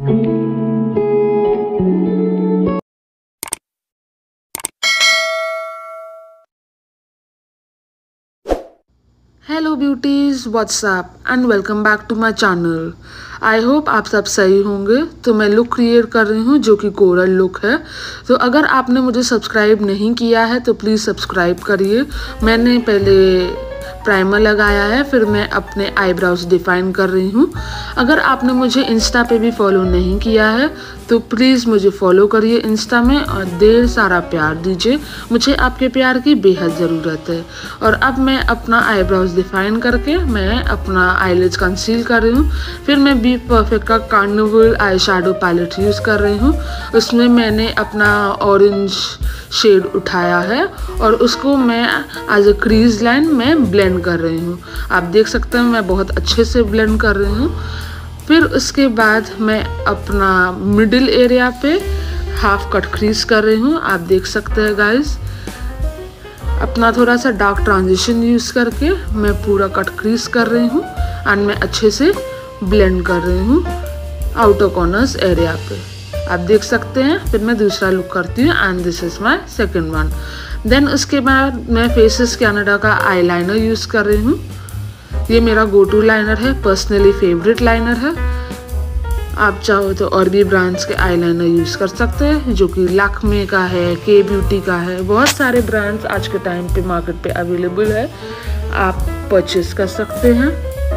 Hello beauties, what's up and welcome back to my channel. I hope आप सब सही होंगे। तो मैं लुक क्रिएट कर रही हूँ जो कि कोरल लुक है। तो अगर आपने मुझे सब्सक्राइब नहीं किया है तो प्लीज़ सब्सक्राइब करिए। मैंने पहले प्राइमर लगाया है, फिर मैं अपने आईब्रोज डिफाइन कर रही हूँ। अगर आपने मुझे इंस्टा पे भी फॉलो नहीं किया है तो प्लीज़ मुझे फॉलो करिए इंस्टा में और ढेर सारा प्यार दीजिए। मुझे आपके प्यार की बेहद ज़रूरत है। और अब मैं अपना आईब्रोज डिफाइन करके मैं अपना आईलिड्स कंसील कर रही हूँ। फिर मैं बी परफेक्ट का carnival eye shadow palette use कर रही हूँ। उसमें मैंने अपना ऑरेंज शेड उठाया है और उसको मैं एज अ क्रीज लाइन में ब्लेंड कर रही हूँ। आप देख सकते हैं मैं बहुत अच्छे से ब्लेंड कर रही हूँ। फिर उसके बाद मैं अपना मिडिल एरिया पे हाफ कट क्रीज कर रही हूँ। आप देख सकते हैं गाइस, अपना थोड़ा सा डार्क ट्रांजिशन यूज़ करके मैं पूरा कट क्रीज कर रही हूँ एंड मैं अच्छे से ब्लेंड कर रही हूँ आउटर कॉर्नर्स एरिया पे। आप देख सकते हैं। फिर मैं दूसरा लुक करती हूँ and this is my second one. Then उसके बाद मैं फेसेस कैनेडा का आईलाइनर यूज़ कर रही हूँ। ये मेरा गो टू लाइनर है, पर्सनली फेवरेट लाइनर है। आप चाहो तो और भी ब्रांड्स के आईलाइनर यूज़ कर सकते हैं जो कि लैक्मे का है, के ब्यूटी का है। बहुत सारे ब्रांड्स आज के टाइम पे मार्केट पे अवेलेबल है, आप परचेस कर सकते हैं।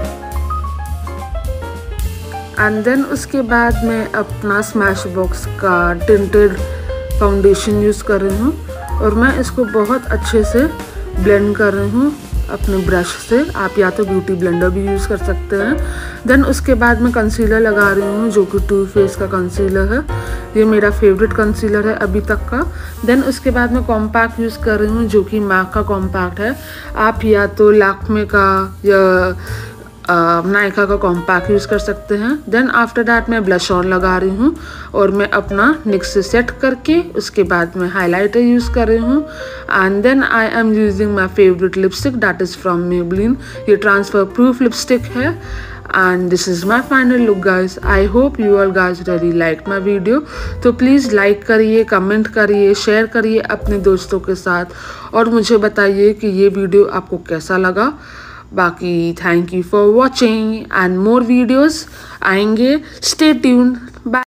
एंड देन उसके बाद मैं अपना स्मैश बॉक्स का टिंटेड फाउंडेशन यूज़ कर रही हूँ और मैं इसको बहुत अच्छे से ब्लेंड कर रही हूँ अपने ब्रश से। आप या तो ब्यूटी ब्लेंडर भी यूज़ कर सकते हैं। देन उसके बाद मैं कंसीलर लगा रही हूँ जो कि टू फेस का कंसीलर है। ये मेरा फेवरेट कंसीलर है अभी तक का। देन उसके बाद मैं कॉम्पैक्ट यूज़ कर रही हूँ जो कि मैक का कॉम्पैक्ट है। आप या तो लैक्मे का या नायका का कॉम्पैक्ट यूज़ कर सकते हैं। देन आफ्टर दैट मैं ब्लश ऑन लगा रही हूँ और मैं अपना निक्स से सेट करके उसके बाद मैं हाइलाइटर यूज़ कर रही हूँ। And then I am using my favourite lipstick that is from Maybelline. ये ट्रांसफर प्रूफ लिपस्टिक है and this is my final look guys. I hope you all guys really like my video. तो please like करिए, comment करिए, share करिए अपने दोस्तों के साथ और मुझे बताइए कि ये वीडियो आपको कैसा लगा। बाकी thank you for watching and more videos आएंगे। Stay tuned.